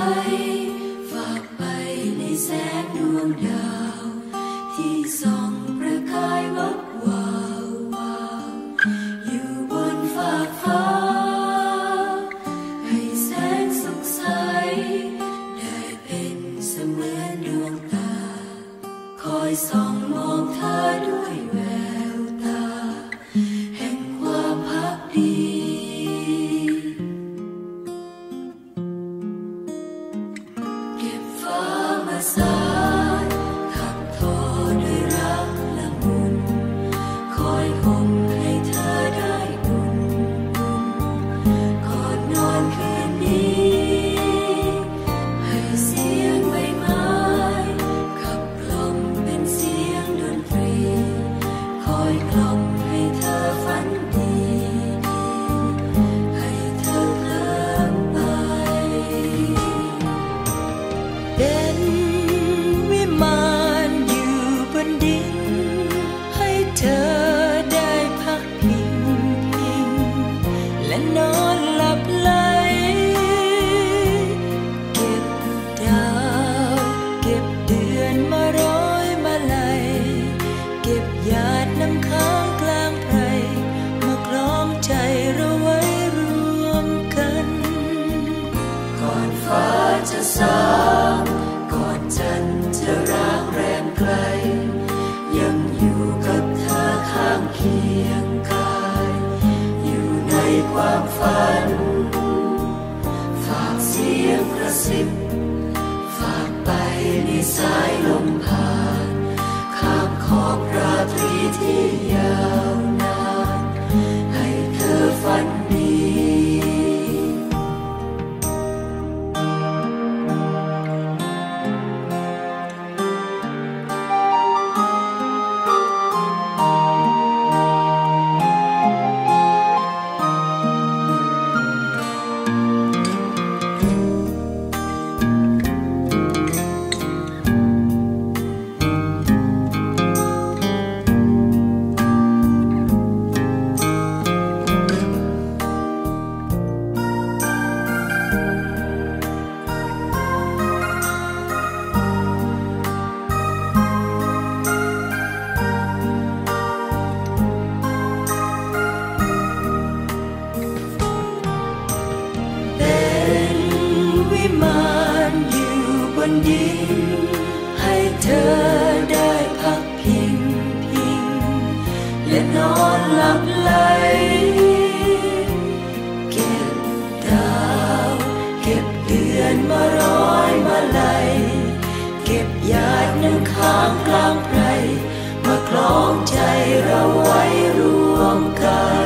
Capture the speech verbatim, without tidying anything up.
ฝากไปในแสงดวงดาวที่ส่องประกายวับวาววาวอยู่บนฟากฟ้าให้แสงสุขใสได้เป็นเสมือนดวงตาคอยส่องมองเธอด้วยแววตาแห่งความภักดีเก็บฟ้ามาสานขับทอด้วยรักละมุนคอยห่มให้เธอได้อุ่นอุ่นก่อนนอนคืนนี้ให้เสียงใบไม้ขับกล่อมเป็นเสียงดนตรีคอยกล่อมให้เธอฝันดีให้เธอเคลิ้มไปเป็นวิมานอยู่บนดินให้เธอได้พักพิงพิงและนอนหลับไหลเก็บดาวเก็บเดือนมาร้อยมาลัยเก็บหยาดน้ำค้างกลางไพรมาคล้องใจเราไว้รวมกันก่อนฟ้าจะสางก่อนจันทร์จะร้างแรมไกลยังอยู่กับเธอข้างเคียงกายอยู่ในความฝันฝากเสียงกระซิบฝากไปในสายลมผ่านข้ามขอบราตรีที่ยาวนานให้เธอฝันดีเป็นวิมานอยู่บนดินให้เธอได้พักพิงพิงและนอนหลับไหลเก็บดาวเก็บเดือนมาร้อยมาลัยเก็บหยาดน้ำค้างกลางไพรมาคล้องใจเราไว้รวมกัน